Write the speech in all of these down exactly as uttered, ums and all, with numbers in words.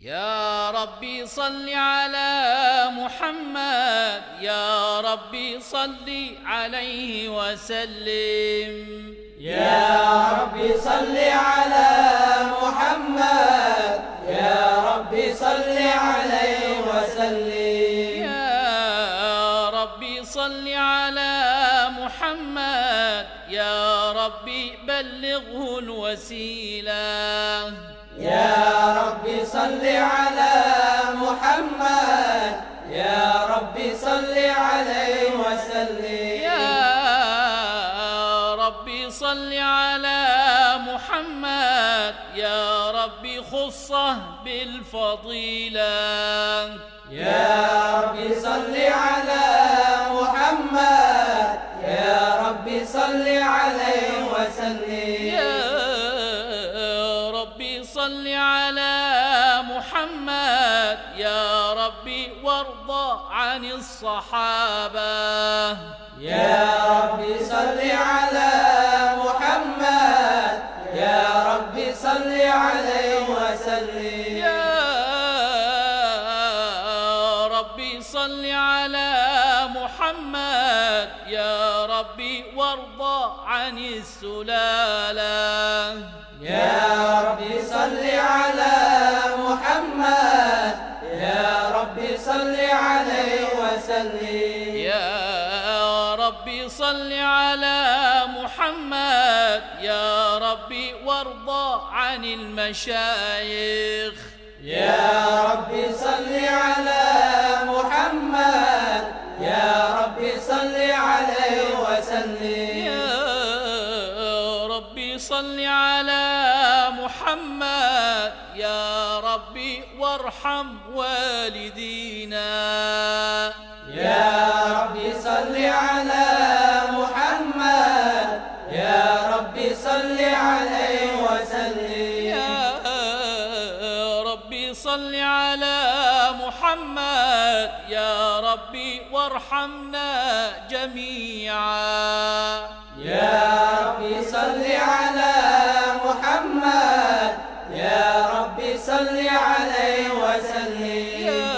يا ربي صل على محمد، يا ربي صل عليه وسلم. يا ربي صل على محمد، يا ربي صل عليه وسلم. يا ربي صل على محمد، يا ربي بلغه الوسيلة. يا ربي صل على محمد، يا ربي صل عليه وسلم. يا ربي صل على محمد، يا ربي خصه بالفضيلة. يا ربي صل على محمد، يا ربي صل عليه وسلم. يا ربي صل على محمد، يا ربي وارضى عن الصحابة. يا ربي صل على محمد، يا ربي صل عليه وسلم. يا ربي صل على محمد، يا ربي وارضى عن السلالة. يا ربي صل على محمد، يا ربي صل عليه وسلم. يا ربي صل على محمد، يا ربي وارضى عن المشايخ. يا ربي صل على محمد، يا ربي صل عليه وسلم. يا ربي صل على محمد، يا ربي وارحم والدينا. يا ربي صل على محمد، يا ربي صل عليه وسلم. يا ربي صل على محمد، يا ربي وارحمنا جميعا. يا ربي صل على محمد، يا ربي صل عليه وسلم.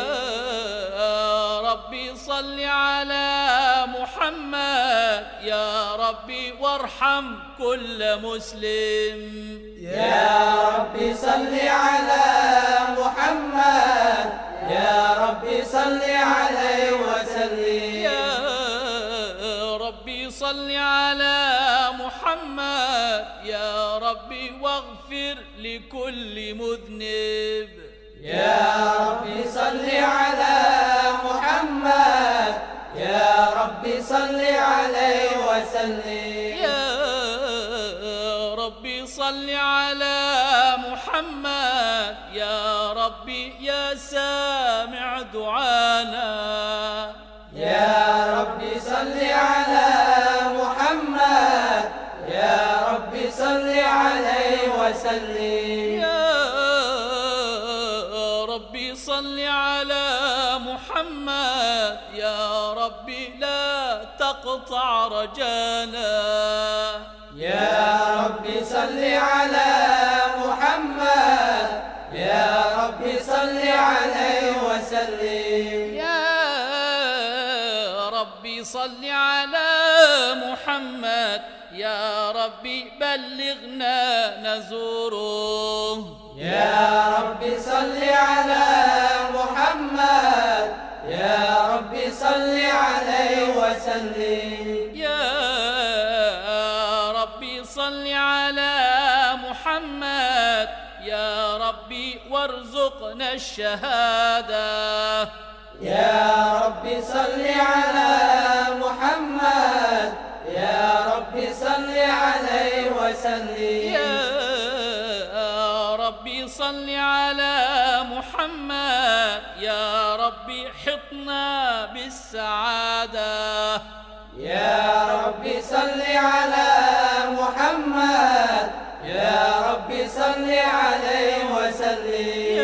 يا ربي صل على محمد، يا ربي وارحم كل مسلم. يا ربي صل على محمد، يا ربي صل عليه وسلم. يا ربي صل على محمد، يا ربي واغفر لكل مذنب. يا ربي صل على محمد، يا ربي صل عليه وسلم. يا ربي صل على محمد، يا ربي يا سامع دعانا. يا ربي صل على محمد، يا ربي صل عليه وسلم. يا ربي صل على محمد، يا ربي لا تقطع رجانا. يا ربي صل على محمد، يا ربي صل عليه وسلم. يا ربي صل على محمد، يا ربي بلغنا نزوره. يا ربي صل على محمد، يا ربي صل عليه وسلم. يا ربي صل على محمد، يا ربي وارزقنا الشهادة. يا ربي صل على محمد، يا ربي صل عليه وسلم. يا ربي صل على محمد، يا ربي حطنا بالسعادة. يا ربي صل على محمد، يا ربي صل عليه وسلم.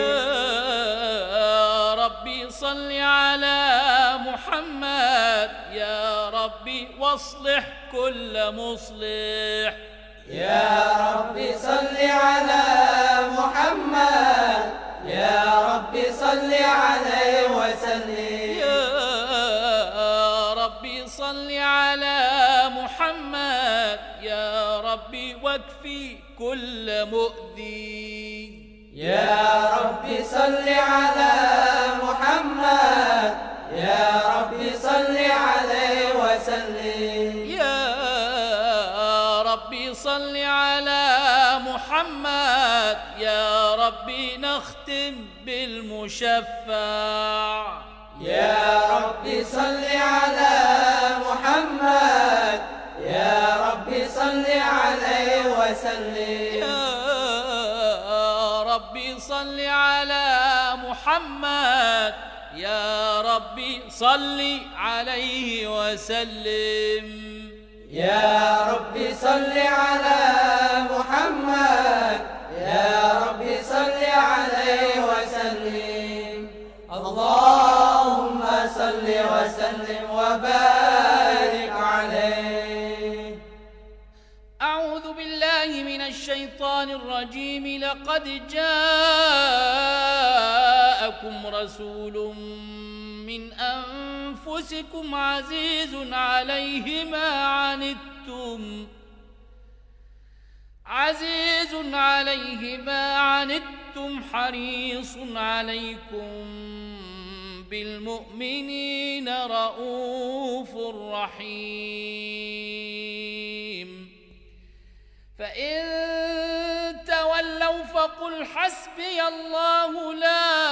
يا ربي صل على محمد، يا ربي واصلح كل مصلح. يا ربي صل على محمد، يا ربي كل مؤذي. يا رب صل على محمد، يا رب صل عليه وسلم. يا رب صل على محمد، يا رب نختم بالمشفع. يا رب صل على محمد، يا رب صل عليه وسلم. يا رب صل على محمد، يا رب صل عليه وسلم. يا رب صل على محمد، يا رب صل عليه وسلم. اللهم صل وسلم وبارك عليه. أعوذ بالله من الشيطان الرجيم. لقد جاءكم رسول من أنفسكم عزيز عليه ما عنتم عزيز عليه ما عنتم حريص عليكم بالمؤمنين رؤوف رحيم. فإن تولوا فقل حسبي الله لا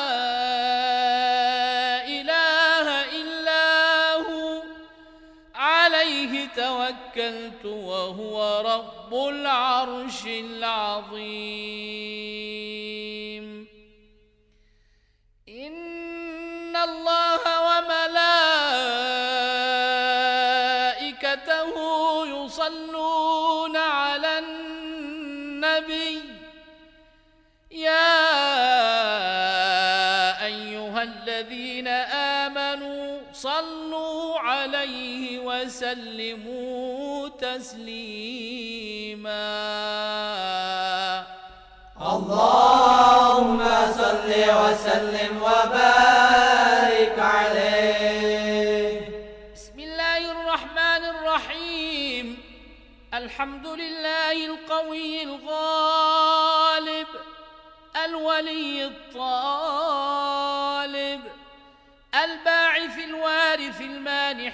إله إلا هو عليه توكلت وهو رب العرش العظيم. إن الله وملائكته يصلون على النبي. يا أيها الذين آمنوا صلوا عليه وسلموا تسليما. اللهم صل وسلم وبارك عليه. بسم الله الرحمن الرحيم. الحمد لله القوي الغالب الولي الطالب الباعث الوارث المانح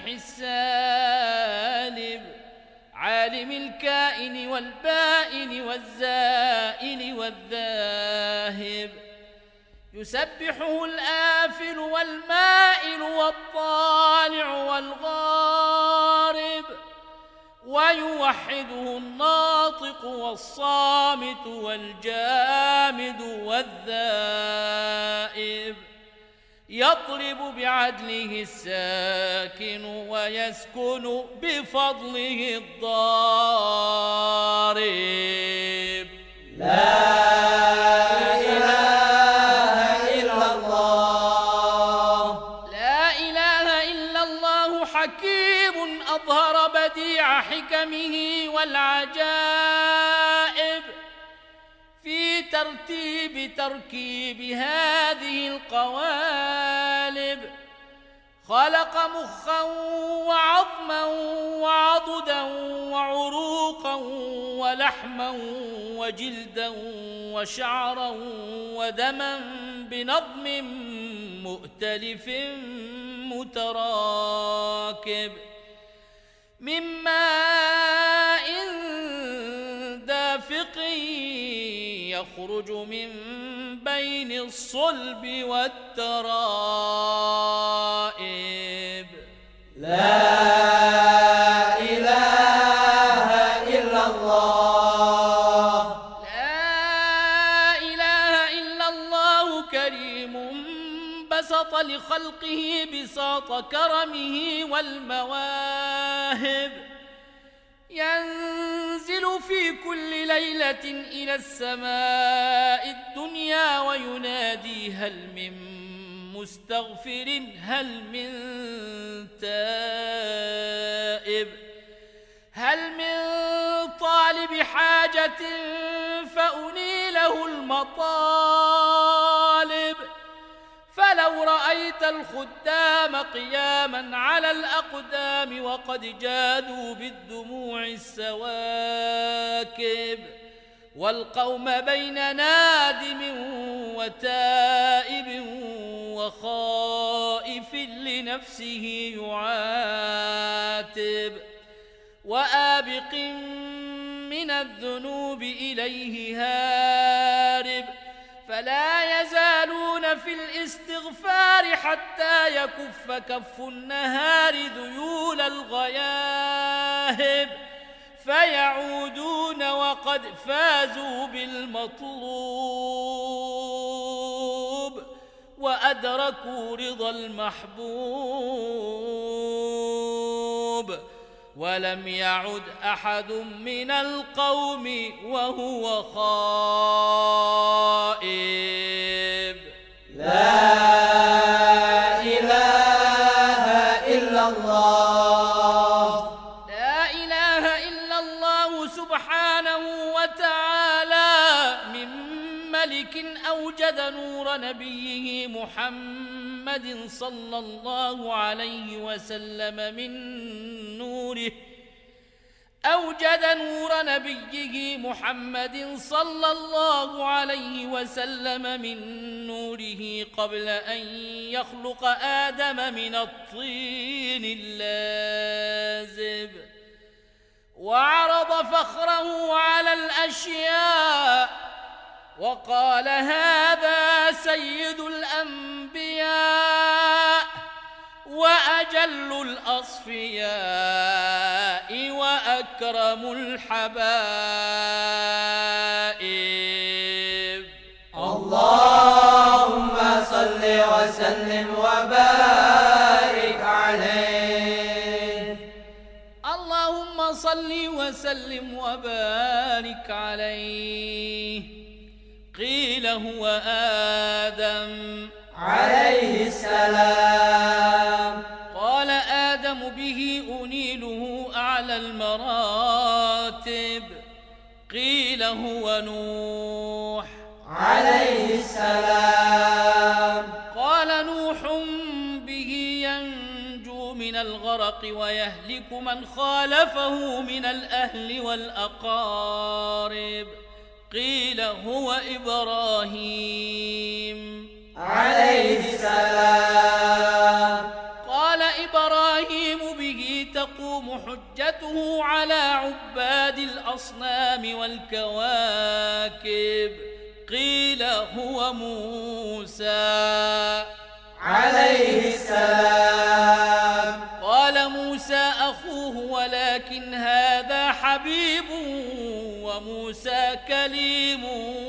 السالب عالم الكائن والبائن والزائل والذاهب يسبحه الآفل والمائل والطالع والغارب ويوحده الناطق والصامت والجامد والذائب يطلب بعدله الساكن ويسكن بفضله الضارب. لا إله إلا الله. لا إله إلا الله حكيم أظهر بديع حكمه والعجائب في ترتيب تركيب هذه القوالب. خلق مخا وعظما وعضدا وعروقا ولحما وجلدا وشعرا ودما بنظم مؤتلف متراكب من ماء دافق يخرج من بين الصلب والترائب. لا إله إلا الله. لا إله إلا الله كريم بسط لخلقه بساط كرمه والمواهب ينزل في كل ليلة إلى السماء الدنيا وينادي هل من مستغفر هل من تائب هل من طالب حاجة فأنيله المطالب. فلو رأيت الخدام قياما على الأقدام وقد جادوا بالدموع السواكب والقوم بين نادم وتائب وخائف لنفسه يعاتب وآبق من الذنوب إليه هارب فلا يزالون في الاستغفار حتى يكف كف النهار ذيول الغياهب فيعودون وقد فازوا بالمطلوب وأدركوا رضا المحبوب ولم يعد أحد من القوم وهو خائب. لا إله إلا الله. لا إله إلا الله سبحانه وتعالى من ملك أوجد نور نبيه محمد صلى الله عليه وسلم من نوره أوجد نور نبيه محمد صلى الله عليه وسلم من نوره قبل أن يخلق آدم من الطين اللازب وعرض فخره على الأشياء وقال هذا سيد الأنبياء وأجل الأصفياء وأكرم الحبائب. اللهم صل وسلم وبارك عليه. اللهم صل وسلم وبارك عليه. قيل هو آدم عليه السلام. قال آدم به أنيله أعلى المراتب. قيل هو نوح عليه السلام. قال نوح به ينجو من الغرق ويهلك من خالفه من الأهل والأقارب. قيل هو إبراهيم عليه السلام. قال إبراهيم به تقوم حجته على عباد الأصنام والكواكب. قيل هو موسى عليه السلام. قال موسى أخوه ولكن هذا حبيب وموسى كليم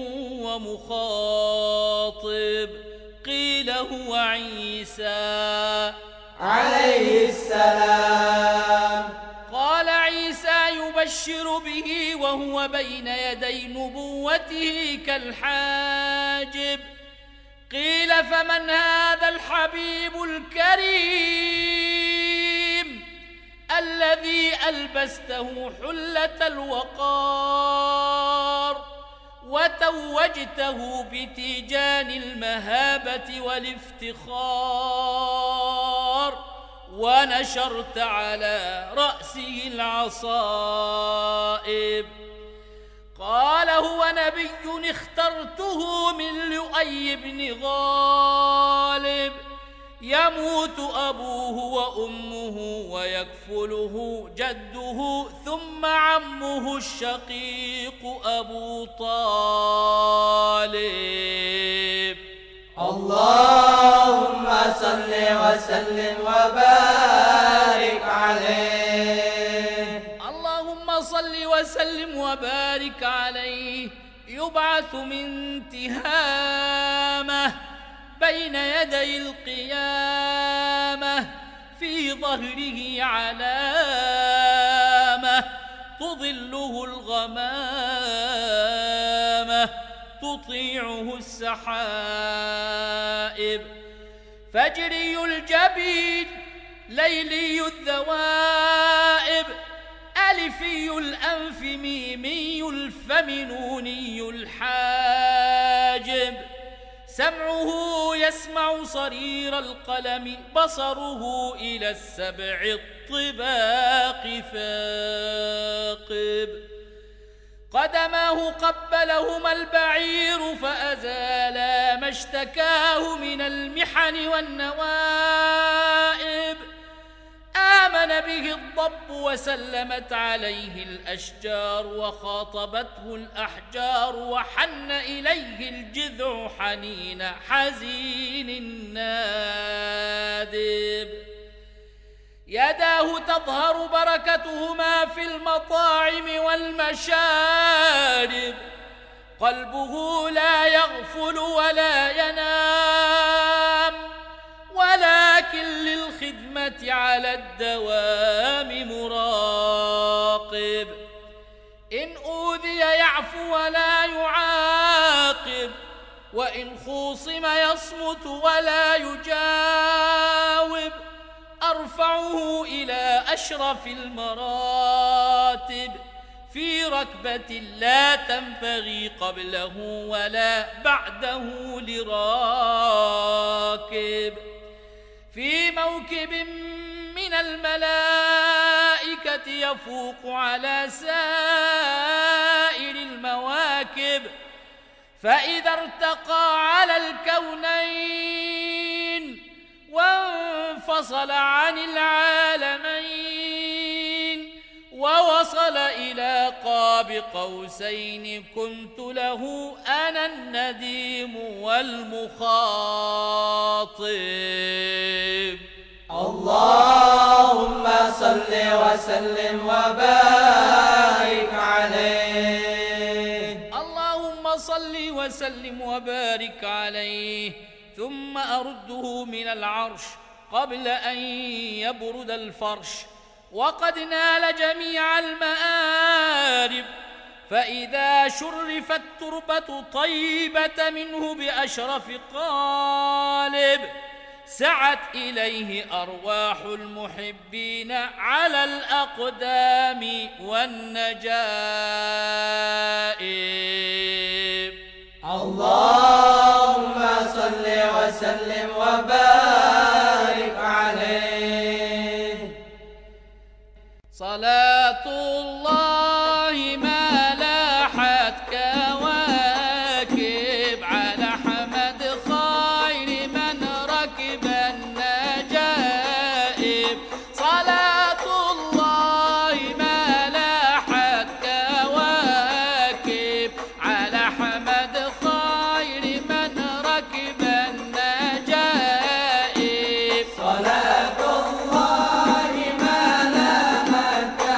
ومخاطب. قيل هو عيسى عليه السلام. قال عيسى يبشر به وهو بين يدي نبوته كالحاجب. قيل فمن هذا الحبيب الكريم الذي ألبسته حلة الوقار وتوجته بتيجان المهابة والافتخار ونشرت على رأسه العصائب. قال هو نبي اخترته من لؤي بن غالب يموت أبوه وأمه ويكفله جده ثم عمه الشقيق أبو طالب. اللهم صل وسلم وبارك عليه. اللهم صل وسلم وبارك عليه. يبعث من تهامه بين يدي القيامة في ظهره علامة تظله الغمامة تطيعه السحائب. فجري الجبين ليلي الذوائب ألفي الأنف ميمي الفم نوني الحاجب. سمعه يسمع صرير القلم بصره إلى السبع الطباق ثاقب. قدماه قبلهما البعير فأزالا ما اشتكاه من المحن والنوائب. آمن به الضب وسلمت عليه الأشجار وخاطبته الأحجار وحن إليه الجذع حنين حزين نادب. يداه تظهر بركتهما في المطاعم والمشارب. قلبه لا يغفل ولا ينام ولكن للخدمة على الدوام مراقب. إن أوذي يعفو ولا يعاقب وإن خوصم يصمت ولا يجاوب. أرفعه إلى أشرف المراتب في ركبة لا تنبغي قبله ولا بعده لراكب. في موكب من الملائكة يفوق على سائر المواكب. فإذا ارتقى على الكونين وانفصل عن العالمين ووصل إلى قاب قوسين كنت له أنا النديم والمخاطب. اللهم صل وسلم وبارك عليه. اللهم صل وسلم وبارك عليه. ثم أرده من العرش قبل أن يبرد الفرش وقد نال جميع المآرب. فإذا شرفت التربة طيبة منه بأشرف قالب سعت إليه أرواح المحبين على الأقدام والنجائب. اللهم صل وسلم وبارك عليه. صلاة الله ما لاحت كواكب على حمد خير من ركب النجائب. صلاة الله ما لاحت كواكب على حمد خير من ركب النجائب. صلاة الله ما لاحت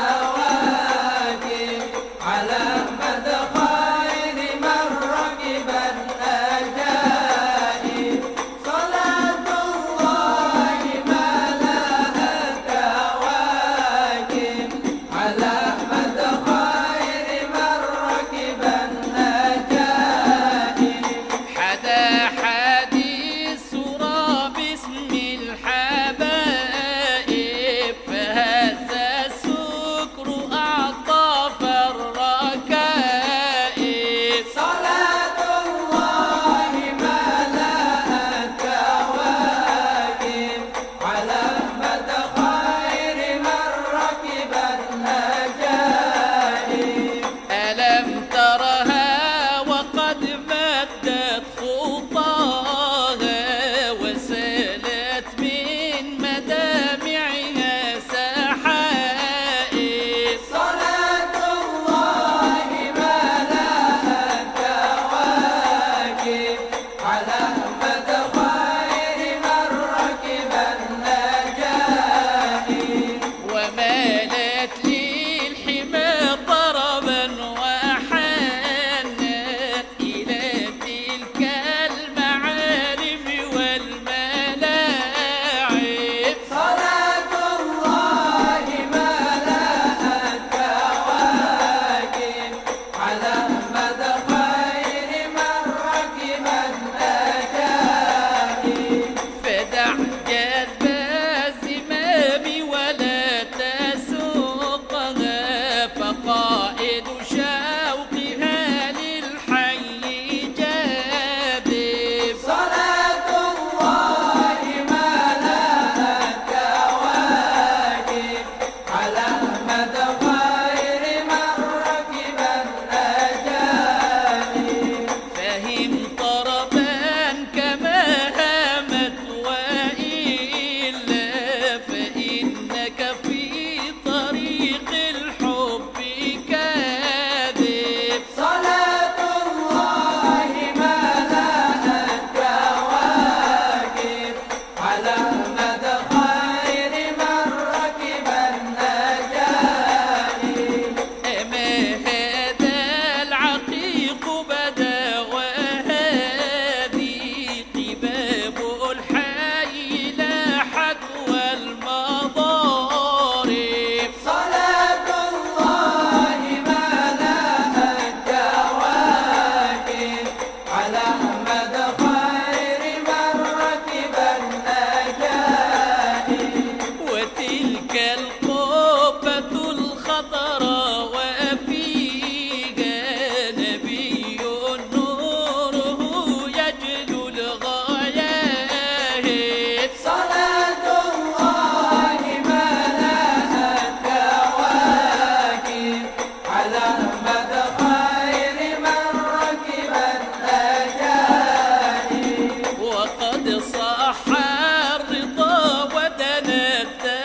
قد صح الرضا ودنا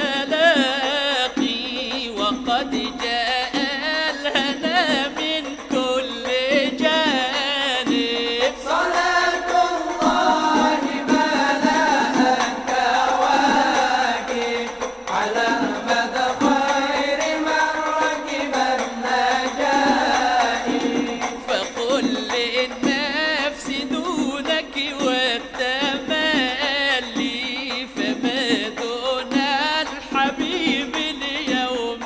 التلاقي وقد جاء الهنا من كل جانب. صلاة الله ملأت كواكب على أحمد خير من ركب النجائب. فقل للنفس دونك والتملي فما دون الحبيب اليوم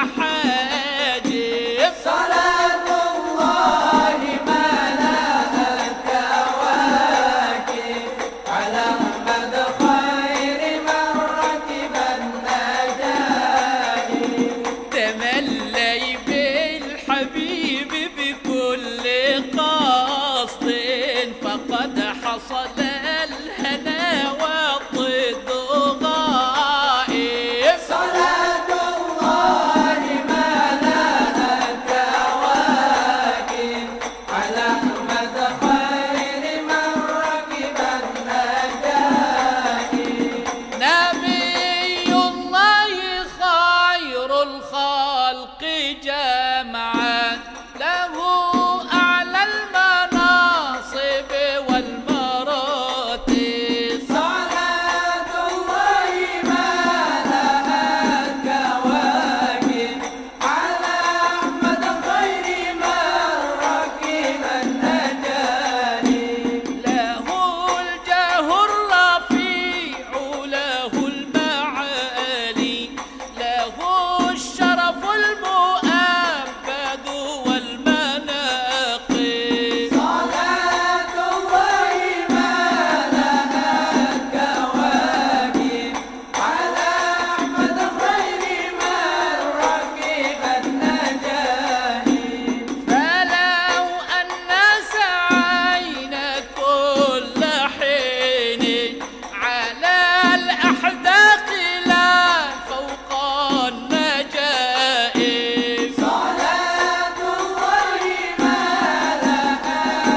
حاجب. صلاة الله ملأت كواكب على أحمد خير من ركب النجائب. تملي بالحبيب بكل قصد فقد حصل الهنا والضد غائب. صلاة الله ملأت كواكب على أحمد خير من ركب النجائب. نبي الله خير الخلق جمعا له أعلى المناصب والمراتب. صلاة الله ملأت كواكب على أحمد خير من ركب النجائب. له الجاه الرفيع له المعالي له الشرف المؤبد والمناقب. صلاة الله ملأت كواكب على أحمد خير من ركب النجائب. فلو أن سعينا كل حين على الأحداق لا فوق النجائب. صلاة الله ملأت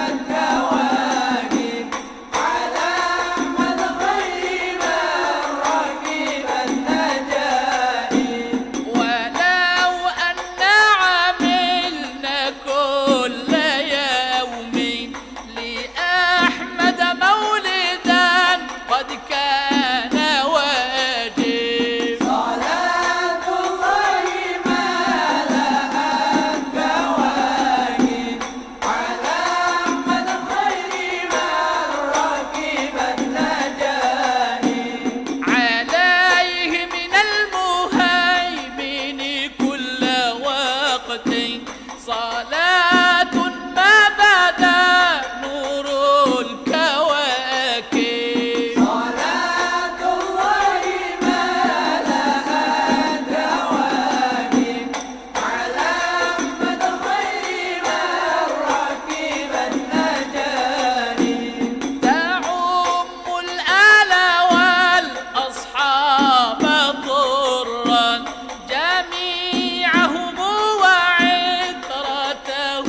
كواكب على أحمد خير من ركب النجائب. ولو أن عملنا كل يوم لأحمد مولدا قد كان واجب. صلاة الله ملأت كواكب على أحمد خير من ركب النجائب. عليه من المهيمن كل وقت صلاة ما بدا نور الكواكب. صلاة الله ملأت كواكب على أحمد خير من ركب النجائب. تعم الآل والأصحاب ضرا جميعهم وعترته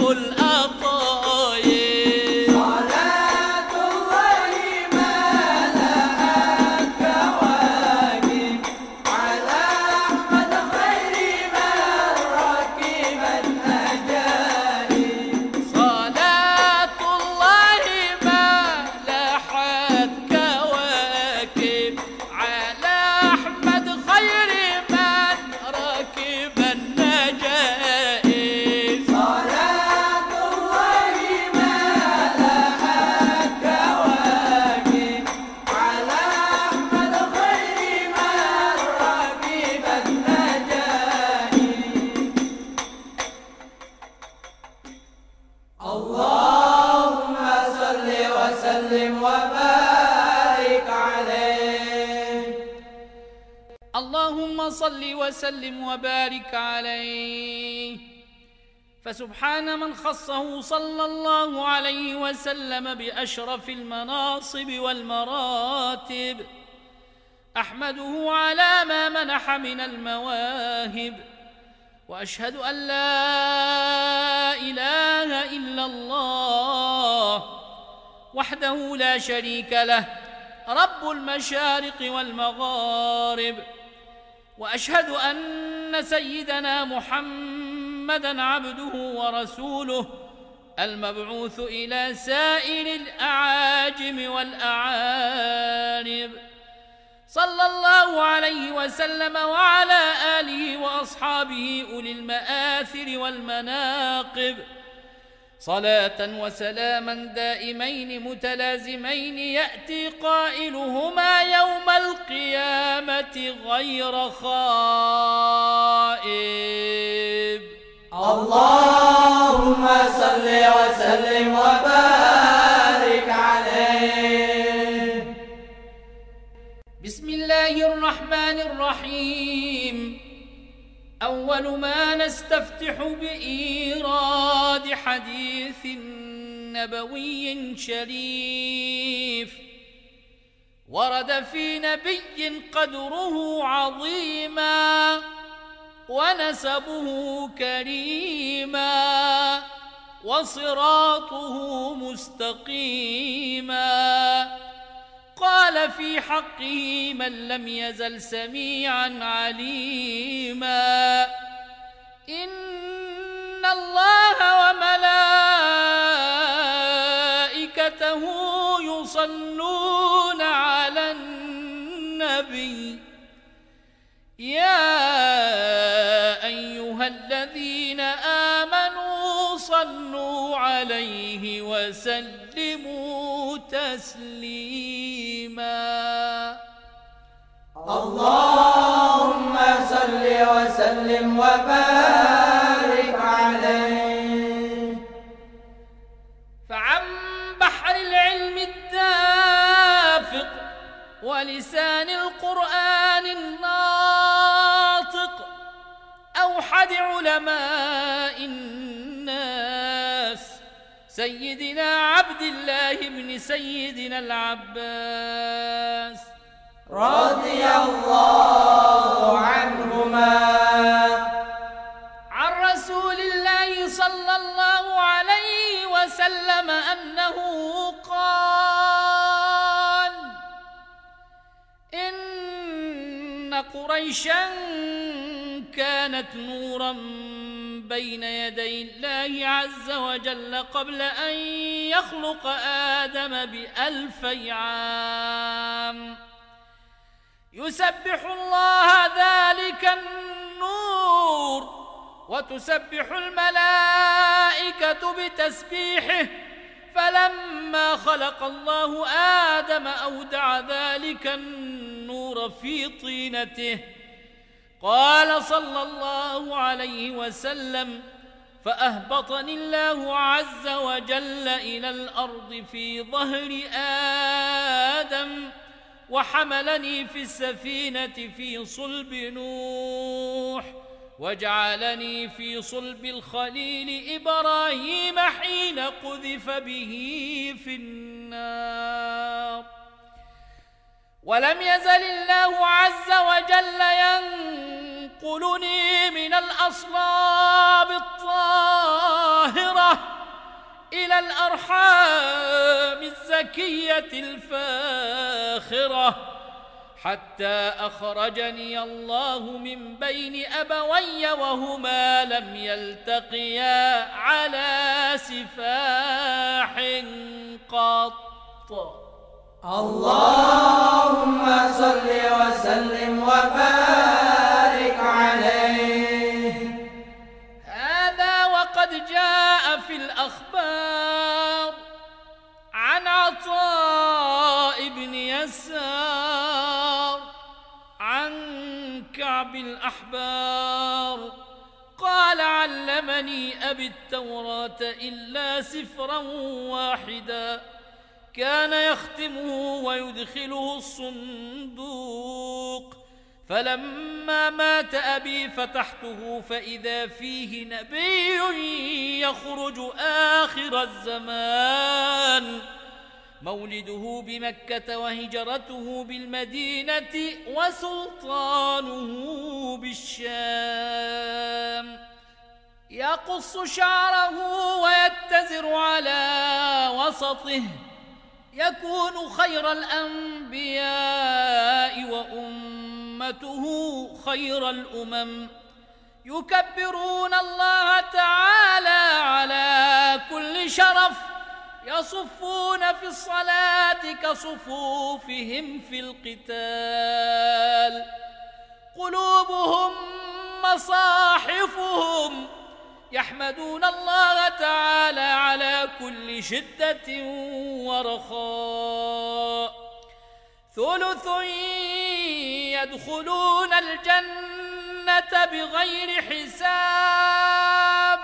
الأطايب. صلاة الله ملأت كواكب على أحمد خير من ركب النجائب. صلاة الله ما لاحت كواكب على أحمد خير من ركب النجائب. صلاة الله ملأت كواكب على أحمد خير من ركب النجائب. اللهم صل وسلم وبارك عليه. اللهم صل وسلم وبارك عليه. فسبحان من خصه صلى الله عليه وسلم بأشرف المناصب والمراتب. أحمده على ما منح من المواهب وأشهد أن لا إله إلا الله وحده لا شريك له رب المشارق والمغارب، وأشهد أن سيدنا محمدًا عبده ورسوله المبعوث إلى سائر الأعاجم والأعارب، صلى الله عليه وسلم وعلى آله وأصحابه أولي المآثر والمناقب، صلاة وسلاما دائمين متلازمين يأتي قائلهما يوم القيامة غير خائب. اللهم صل وسلم وبارك عليه. بسم الله الرحمن الرحيم. أول ما نستفتح بإيراد حديث نبوي شريف ورد في نبي قدره عظيما ونسبه كريما وصراطه مستقيما، قال في حقه من لم يزل سميعا عليما: إن الله وملائكته يصلون على النبي يا أيها الذين آمنوا صلوا عليه وسلموا تسليما. اللهم صل وسلم وبارك عليه. فعن بحر العلم الدافق ولسان القرآن الناطق أوحد علماء الناس سيدنا عبد الله بن سيدنا العباس رضي الله عنهما عن رسول الله صلى الله عليه وسلم أنه قال: إن قريشا كانت نورا بين يدي الله عز وجل قبل أن يخلق آدم بألفي عام، يسبح الله ذلك النور وتسبح الملائكة بتسبيحه، فلما خلق الله آدم أودع ذلك النور في طينته. قال صلى الله عليه وسلم: فأهبطني الله عز وجل إلى الأرض في ظهر آدم، وحملني في السفينة في صلب نوح، وجعلني في صلب الخليل إبراهيم حين قذف به في النار. ولم يزل الله عز وجل ينقلني من الأصلاب الطاهرة إلى الأرحام الزكية الفاخرة، حتى أخرجني الله من بين أبوي وهما لم يلتقيا على سفاح قط. اللهم صل وسلم وبارك عليه. هذا وقد جاء في الأخبار عن عطاء بن يسار عن كعب الأحبار قال: علمني أبي التوراة إلا سفرا واحدا كان يختمه ويدخله الصندوق، فلما مات أبي فتحته فإذا فيه نبي يخرج آخر الزمان، مولده بمكة وهجرته بالمدينة وسلطانه بالشام، يقص شعره ويتزر على وسطه يكون خير الأنبياء وأمته خير الأمم، يكبرون الله تعالى على كل شرف، يصفون في الصلاة كصفوفهم في القتال، قلوبهم مصاحفهم، يحمدون الله تعالى على كل شدة ورخاء. ثلث يدخلون الجنة بغير حساب.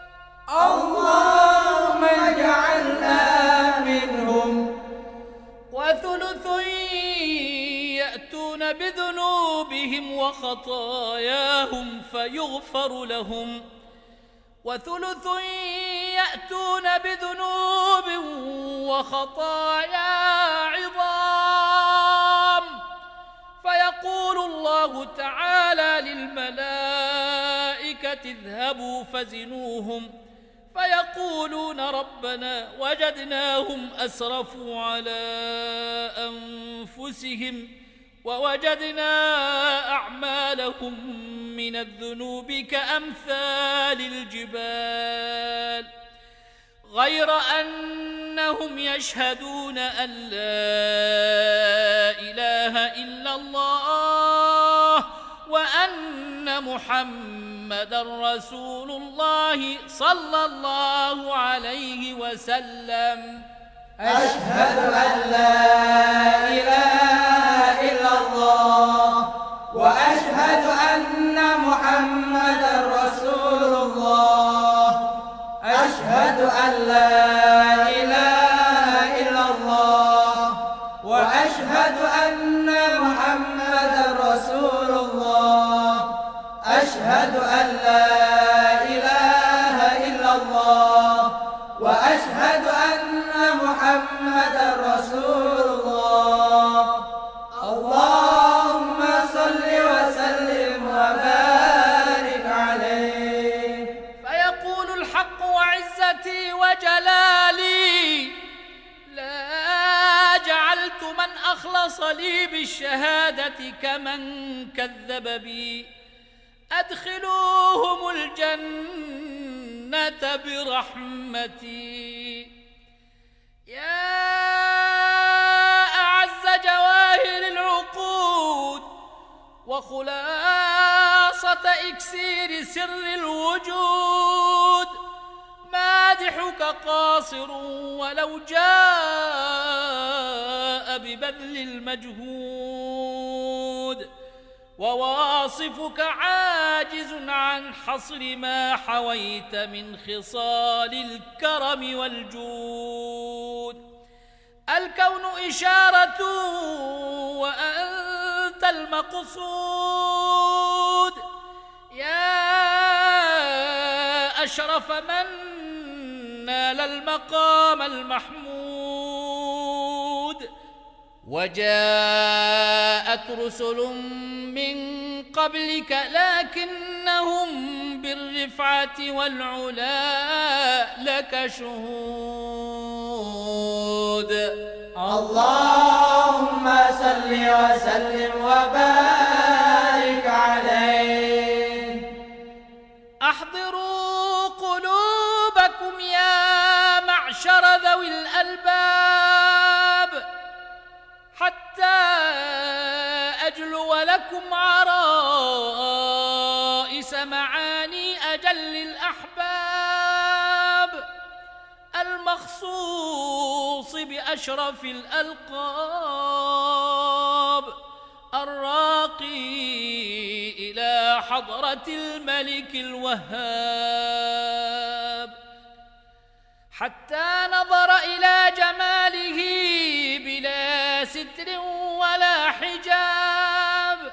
اللهم اجعلنا منهم. وثلث يأتون بذنوبهم وخطاياهم فيغفر لهم، وثلث يأتون بذنوب وخطايا عظام، فيقول الله تعالى للملائكة اذهبوا فزنوهم، فيقولون ربنا وجدناهم أسرفوا على أنفسهم ووجدنا أعمالهم من الذنوب كأمثال الجبال، غير أنهم يشهدون أن لا إله إلا الله وأن محمدًا رسول الله صلى الله عليه وسلم. أشهد أن لا إله إلا الله وأشهد أن محمدًا رسول الله. أشهد أن لا إله إلا الله وأشهد أن محمدًا رسول الله. أشهد أن لا إله إلا الله وأشهد أن محمدًا رسول الله. اللهم صل وسلم وبارك عليه. فيقول الحق وعزتي وجلالي لا جعلت من أخلص لي بالشهادة كمن كذب بي، أدخلوهم الجنة برحمتي. يا أعز جواهر العقود وخلاصة إكسير سر الوجود، مادحك قاصر ولو جاء ببذل المجهود، وواصفك عاجز عن حصر ما حويت من خصال الكرم والجود. الكون إشارة وأنت المقصود، يا أشرف من نال المقام المحمود. وجاءت رسل من قبلك لكنهم بالرفعة والعلا لك شهود. اللهم صل وسلم وبارك عليه. أحضروا قلوبكم يا معشر ذوي الألباب، حتى أجلو لكم عرائس معاني أجل الأحباب، المخصوص بأشرف الألقاب، الراقي إلى حضرة الملك الوهاب، حتى نظر إلى جماله بلا ستر ولا حجاب،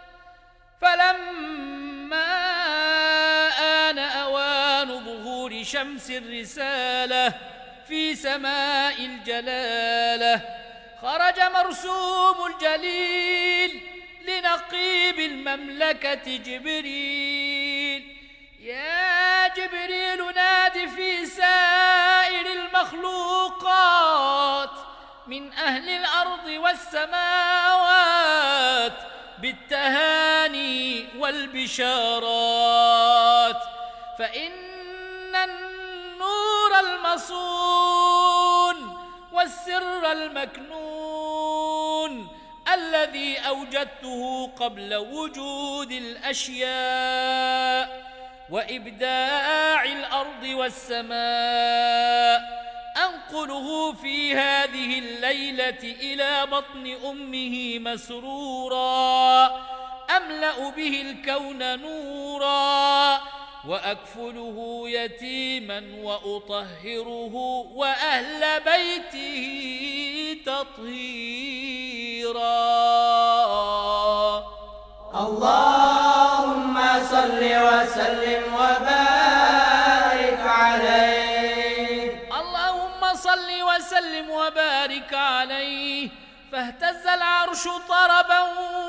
فلما آن أوان ظهور شمس الرسالة في سماء الجلالة، خرج مرسوم الجليل لنقيب المملكة جبريل. يا جبريل نادي في سائر المخلوقات من أهل الأرض والسماوات بالتهاني والبشارات، فإن النور المصون والسر المكنون الذي أوجدته قبل وجود الأشياء وإبداع الأرض والسماء أنقله في هذه الليلة إلى بطن أمه مسرورا، أملأ به الكون نورا، وأكفله يتيما وأطهره وأهل بيته تطهيرا. اللهم صل وسلم وبارك عليه. اللهم صل وسلم وبارك عليه. فاهتز العرش طربا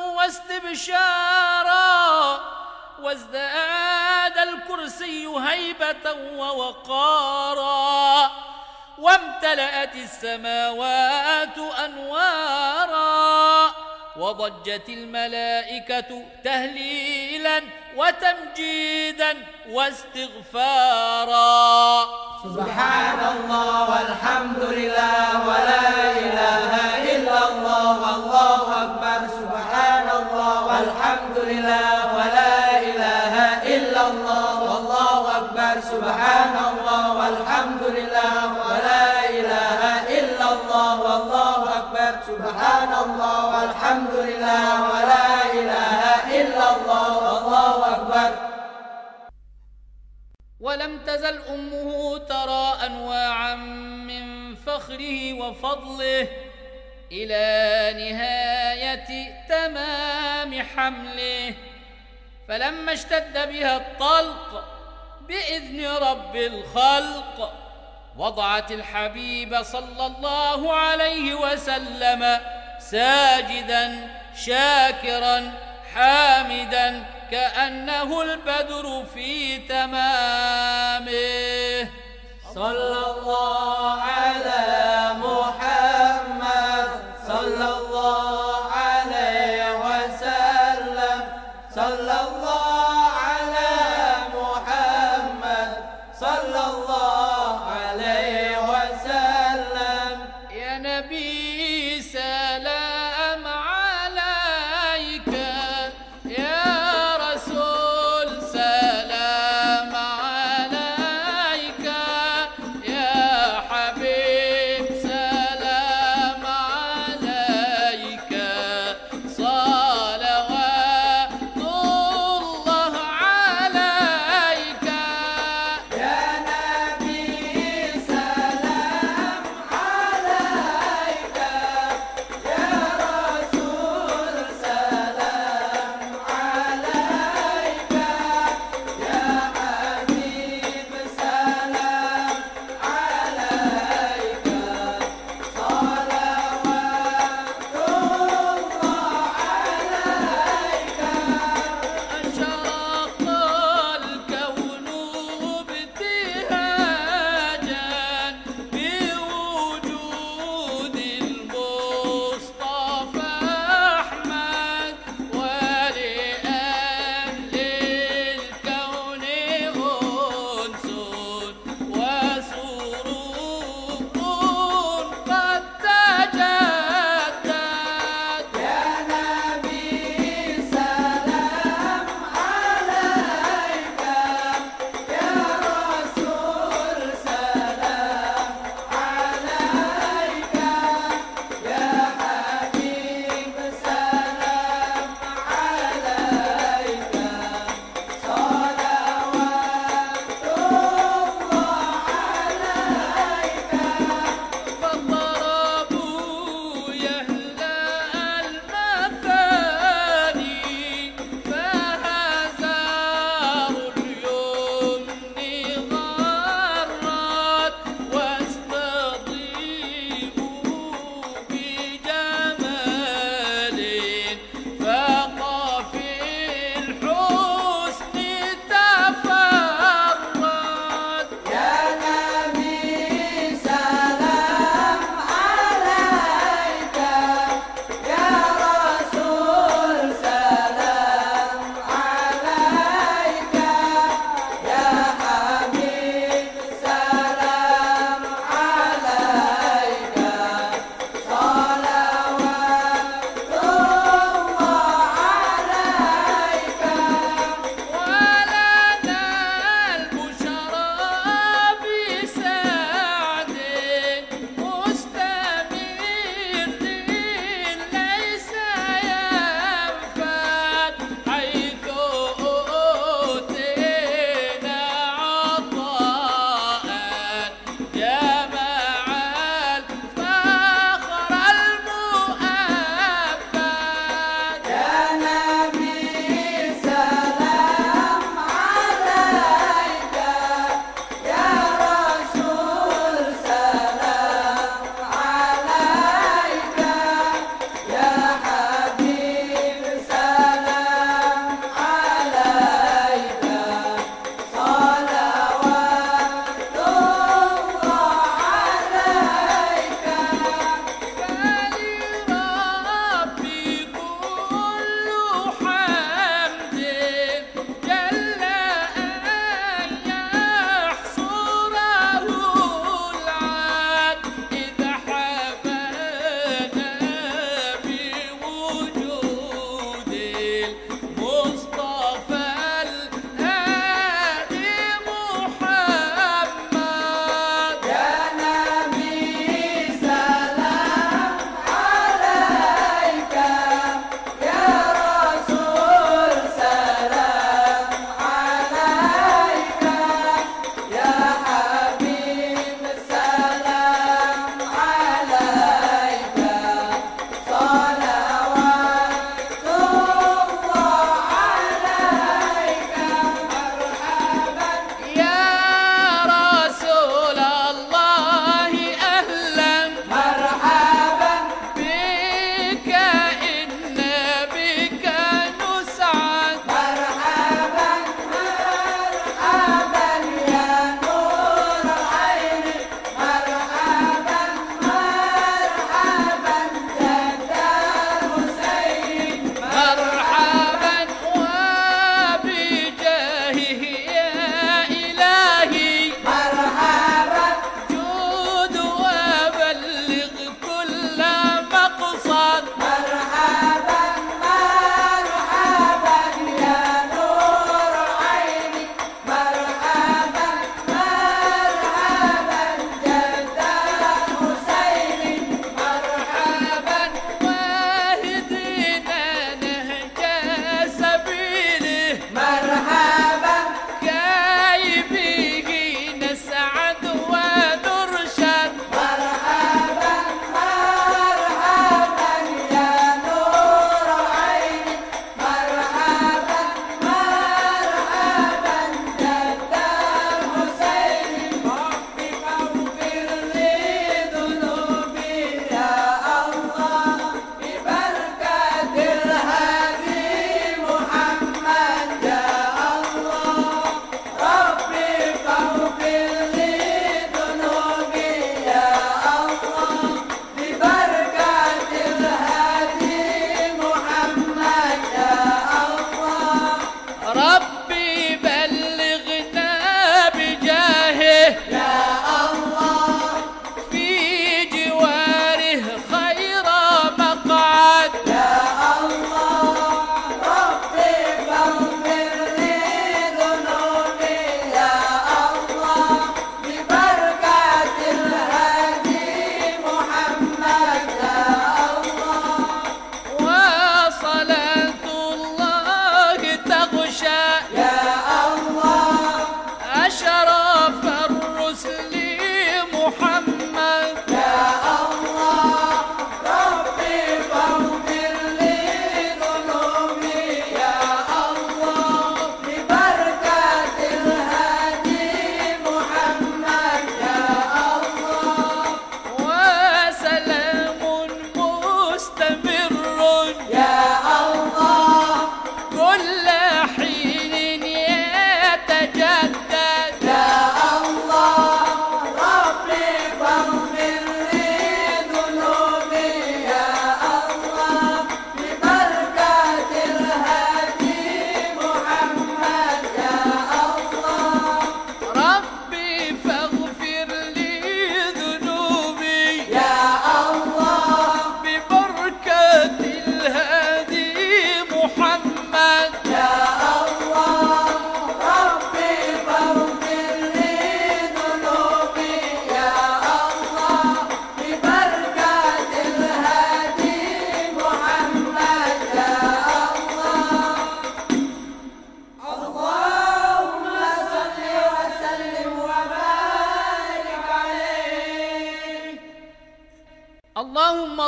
واستبشارا، وازداد الكرسي هيبة ووقارا، وامتلأت السماوات أنوارا، وضجت الملائكة تهليلا وتمجيدا واستغفارا. سبحان الله والحمد لله ولا إله إلا الله والله أكبر. سبحان الله والحمد لله ولا إله إلا الله والله أكبر. سبحان الله والحمد لله ولا إله إلا الله والله أكبر. سبحان الله والحمد لله ولا إله إلا الله والله أكبر. ولم تزل أمه ترى أنواعا من فخره وفضله إلى نهاية تمام حمله، فلما اشتد بها الطلق بإذن رب الخلق وضعت الحبيب صلى الله عليه وسلم ساجدا شاكرا حامدا كأنه البدر في تمامه. صلى الله على محمد صلى الله عليه وسلم. صلى الله على محمد صلى الله عليه وسلم. يا نبي سلام عليك، يا رسول سلام عليك، يا حبيب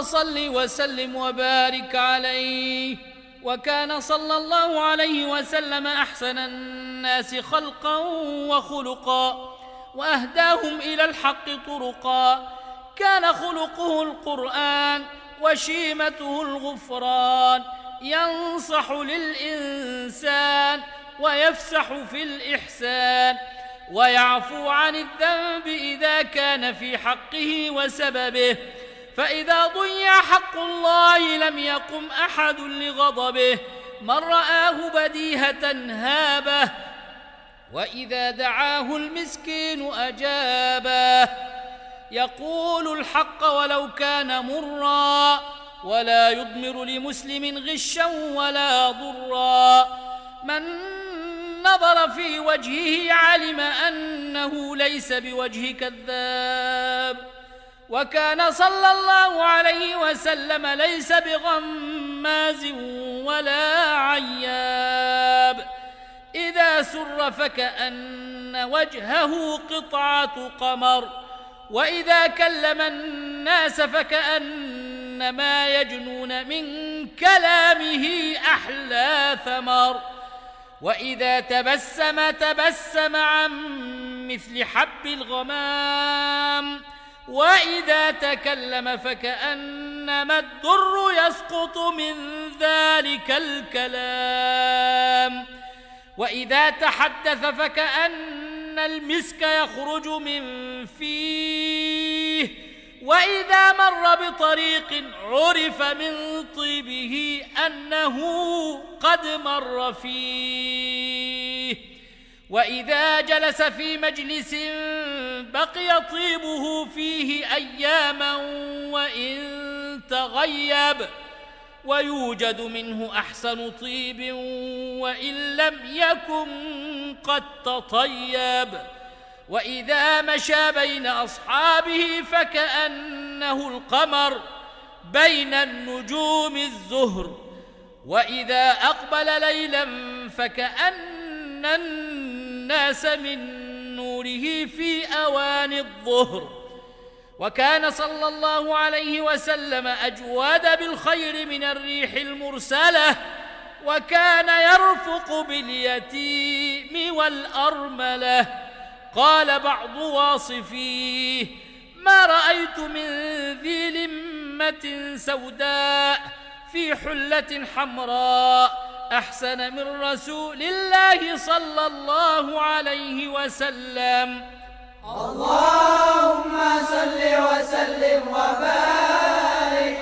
صل وسلم وبارك عليه. وكان صلى الله عليه وسلم أحسن الناس خلقا وخلقا وأهداهم إلى الحق طرقا. كان خلقه القرآن وشيمته الغفران، ينصح للإنسان ويفسح في الإحسان، ويعفو عن الذنب إذا كان في حقه وسببه، فإذا ضيع حق الله لم يقم أحد لغضبه. من رآه بديهة هابه، وإذا دعاه المسكين أجابه. يقول الحق ولو كان مرا، ولا يضمر لمسلم غشا ولا ضرا. من نظر في وجهه علم أنه ليس بوجه كذاب. وكان صلى الله عليه وسلم ليس بغماز ولا عياب. إذا سر فكأن وجهه قطعة قمر، وإذا كلم الناس فكأنما يجنون من كلامه أحلى ثمر. وإذا تبسم تبسم عن مثل حب الغمام، وإذا تكلم فكأنما الدر يسقط من ذلك الكلام. وإذا تحدث فكأن المسك يخرج من فيه. وإذا مر بطريق عرف من طيبه أنه قد مر فيه. وإذا جلس في مجلس بقي طيبه فيه أياما وإن تغيب. ويوجد منه أحسن طيب وإن لم يكن قد تطيب. وإذا مشى بين أصحابه فكأنه القمر بين النجوم الزهر. وإذا أقبل ليلا فكأن الناس من نوره في أوان الظهر. وكان صلى الله عليه وسلم أجود بالخير من الريح المرسلة. وكان يرفق باليتيم والأرملة. قال بعض واصفيه: ما رأيت من ذي لمة سوداء في حلة حمراء أحسن من رسول الله صلى الله عليه وسلم. اللهم صل وسلم وبارك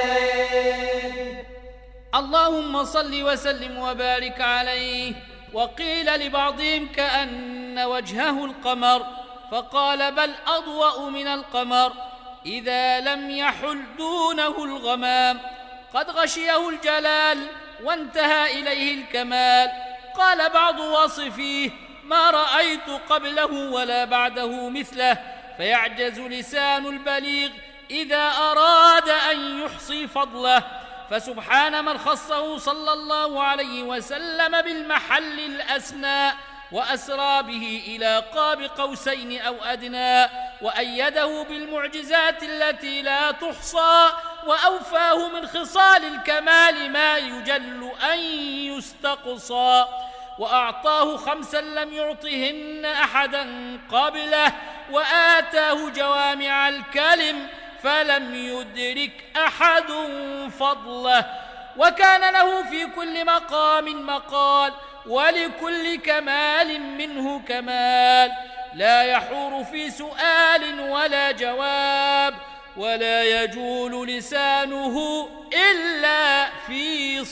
عليه. اللهم صل وسلم وبارك عليه. وقيل لبعضهم كأن وجهه القمر، فقال بل أضوأ من القمر إذا لم يحل دونه الغمام. قد غشيه الجلال وانتهى إليه الكمال. قال بعض واصفيه: ما رأيت قبله ولا بعده مثله، فيعجز لسان البليغ إذا أراد أن يحصي فضله. فسبحان من خصه صلى الله عليه وسلم بالمحل الأسنى، وأسرى به إلى قاب قوسين أو أدنى، وأيده بالمعجزات التي لا تحصى، وأوفاه من خصال الكمال ما يجل أن يستقصى. وأعطاه خمسا لم يعطهن أحدا قبله، وآتاه جوامع الكلم فلم يدرك أحد فضله. وكان له في كل مقام مقال، ولكل كمال منه كمال. لا يحور في سؤال ولا جواب، ولا يجول لسانه إلا في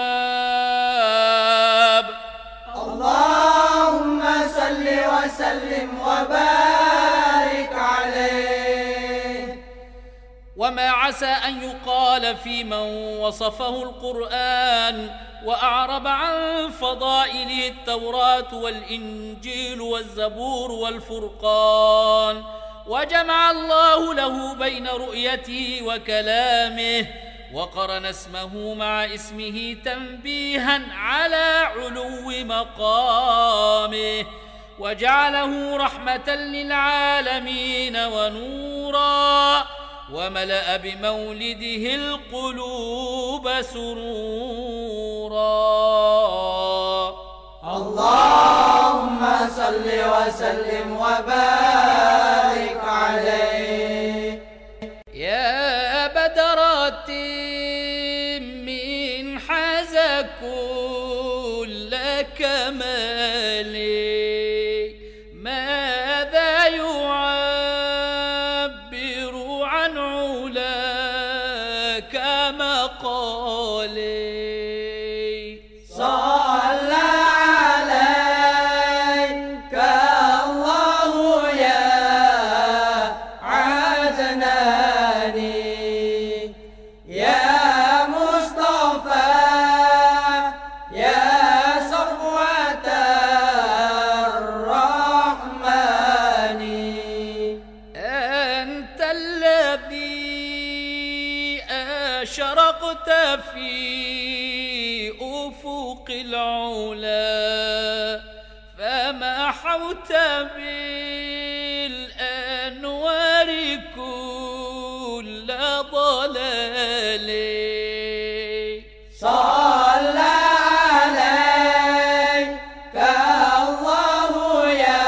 صواب. اللهم صل وسلم وبارك عليه. وما عسى أن يقال في من وصفه القرآن وأعرب عن فضائله التوراة والإنجيل والزبور والفرقان، وجمع الله له بين رؤيته وكلامه، وقرن اسمه مع اسمه تنبيها على علو مقامه، وجعله رحمة للعالمين ونورا، وملأ بمولده القلوب سرورا. اللهم صل وسلم وبارك عليه. يا بدرة من حاز كل كمال، ماذا يعبر عن علاك مقالي. صلى عليك الله يا عدناني، يا مصطفى يا صفوة الرحمن. أنت الذي أشرقت في أفق العلا، فمحوت بالأنوار كل ضلال. صلى عليك الله يا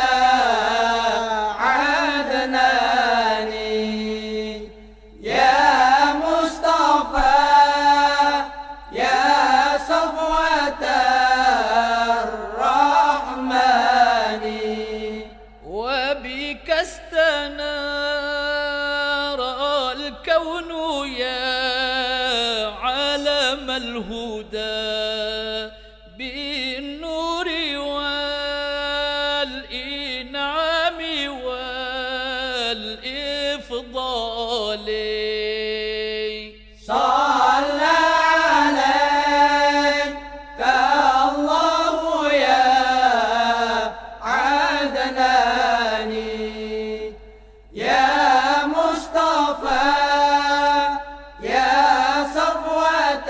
عدناني، يا مصطفى يا صفوة الرحمن. وبك استنار الكون يا علم الهدى، بالنور والإنعام والإفضال. صلى عليك الله يا عدناني، يا مصطفى يا صفوة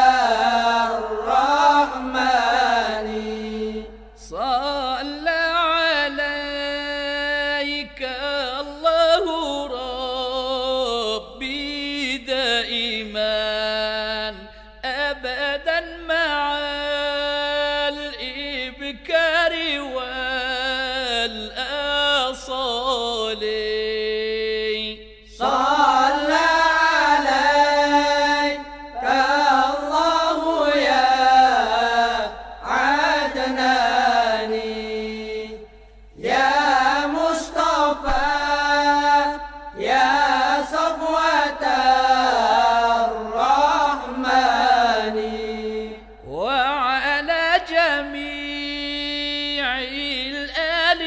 الرحمن. صلى عليك الله ربي دائما أبدا مع الإبكار والآصال. صلى عليك الله يا عدناني، يا مصطفى يا صفوة الرحمن. وعلى جميع الآل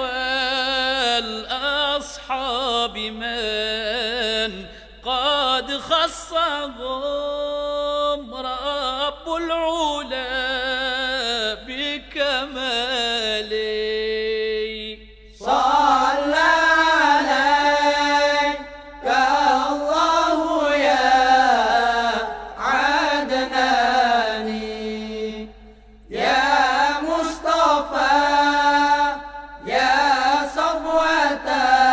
والأصحاب من قد خصهم رب العلا بكماله. صلى عليك الله يا عدناني، يا مصطفى يا صفوة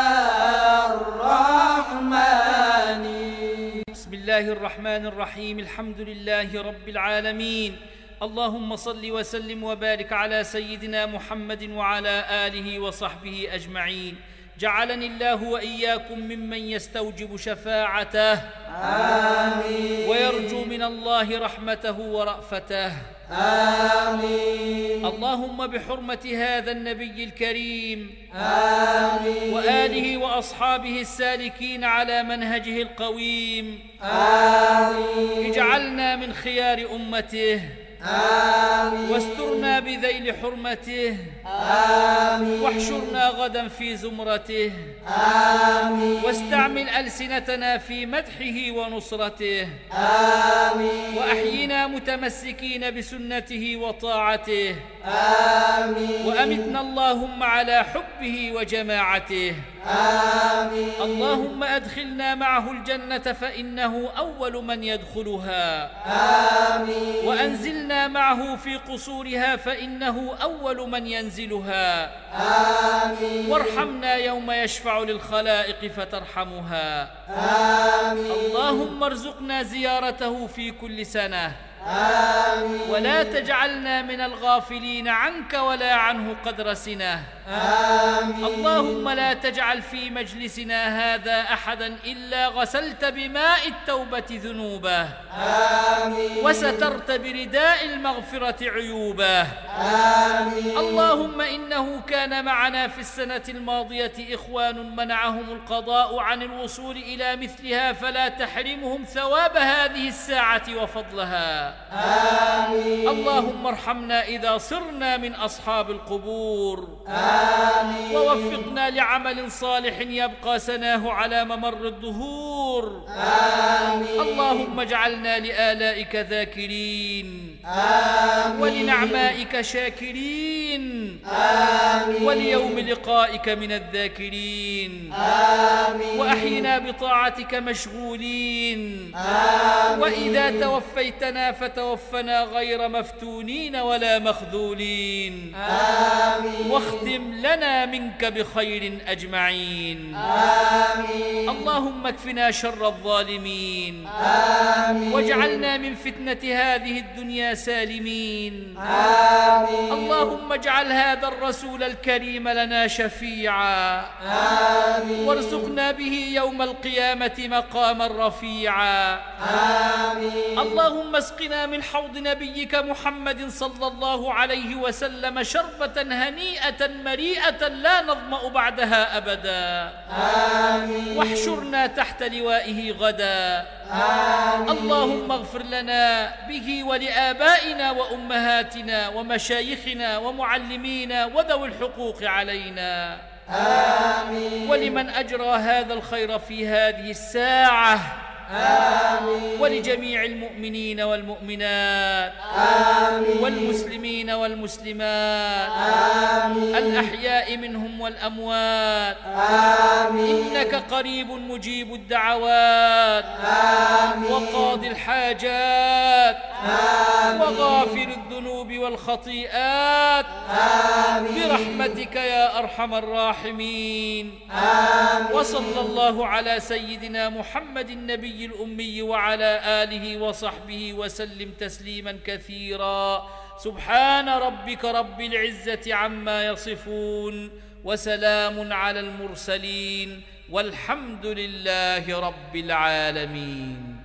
الرحمن. بسم الله الرحمن الرحيم. الحمد لله رب العالمين. اللهم صل وسلم وبارك على سيدنا محمد وعلى آله وصحبه أجمعين. جعلني الله وإياكم ممن يستوجب شفاعته آمين، ويرجو من الله رحمته ورأفته آمين. اللهم بحرمة هذا النبي الكريم آمين، وآله وأصحابه السالكين على منهجه القويم، آمين. اجعلنا من خيار أمته، آمين. واسترنا بذيل حرمته، آمين. واحشرنا غدا في زمرته، آمين. واستعمل ألسنتنا في مدحه ونصرته، آمين. وأحينا متمسكين بسنته وطاعته، آمين. وأمتنا اللهم على حبه وجماعته، آمين. اللهم أدخلنا معه الجنة فإنه أول من يدخلها. آمين. وأنزلنا معه في قصورها فإنه أول من ينزلها. آمين. وارحمنا يوم يشفع للخلائق فترحمها. آمين. اللهم ارزقنا زيارته في كل سنة. آمين. ولا تجعلنا من الغافلين عنك ولا عنه قدر سنة. آمين. اللهم لا تجعل في مجلسنا هذا أحدا إلا غسلت بماء التوبة ذنوبه. آمين. وسترت برداء المغفرة عيوبه. آمين. اللهم إنه كان معنا في السنة الماضية إخوان منعهم القضاء عن الوصول إلى مثلها، فلا تحرمهم ثواب هذه الساعة وفضلها. آمين. اللهم ارحمنا إذا صرنا من أصحاب القبور. آمين. ووفقنا لعمل صالح يبقى سناه على ممر الدهور. آمين. اللهم اجعلنا لآلائك ذاكرين. آمين. ولنعمائك شاكرين. آمين. وليوم لقائك من الذاكرين. آمين. وأحينا بطاعتك مشغولين. آمين. وإذا توفيتنا فتوفنا غير مفتونين ولا مخذولين. آمين. واختم لنا منك بخير أجمعين. آمين. اللهم اكفنا شر الظالمين. آمين. واجعلنا من فتنة هذه الدنيا سالمين. آمين. اللهم اجعل هذا الرسول الكريم لنا شفيعا. آمين. وارزقنا به يوم القيامة مقاما رفيعا. آمين. اللهم اسقنا من حوض نبيك محمد صلى الله عليه وسلم شربة هنيئة مريئة لا نظمأ بعدها أبدا. آمين. واحشرنا تحت لوائه غدا. آمين. اللهم اغفر لنا به ولآبائنا وأمهاتنا ومشايخنا ومعلمينا وذوي الحقوق علينا. آمين. ولمن أجرى هذا الخير في هذه الساعة. آمين. ولجميع المؤمنين والمؤمنات. آمين. والمسلمين والمسلمات. آمين. الأحياء منهم والأموات. آمين. إنك قريب مجيب الدعوات. آمين. وقاضي الحاجات. آمين. وغافر الذنوب والخطيئات. آمين. برحمتك يا أرحم الراحمين. آمين. وصلى الله على سيدنا محمد النبي الأمي وعلى آله وصحبه وسلم تسليما كثيرا. سبحان ربك رب العزة عما يصفون، وسلام على المرسلين، والحمد لله رب العالمين.